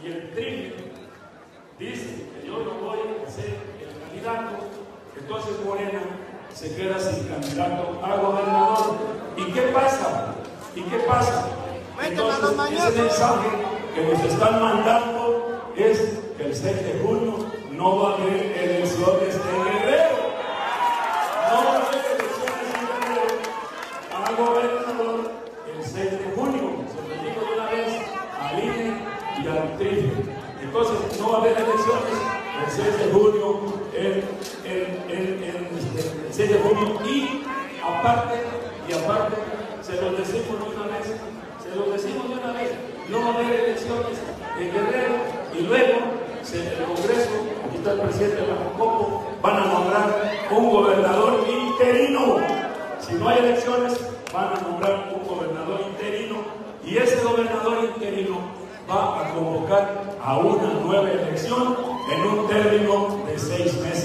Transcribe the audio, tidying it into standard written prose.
y el TRI dice que yo no voy a ser el candidato, entonces Morena se queda sin candidato a gobernador. ¿Y qué pasa? ¿Y qué pasa? Entonces ese mensaje que nos están mandando es que el 6 de junio no va a haber elecciones en Guerrero. No va a haber elecciones en Guerrero a gobernador el 6 de junio. Se lo digo de una vez al INE y al TRI. Entonces no va a haber elecciones el 6 de junio, el 6 de junio y aparte, se lo decimos de una vez, no va a haber elecciones en Guerrero y luego el Congreso, aquí está el presidente de la Jocopo, van a nombrar un gobernador interino. Si no hay elecciones, van a nombrar un gobernador interino y ese gobernador interino va a convocar a una nueva elección en un término de 6 meses.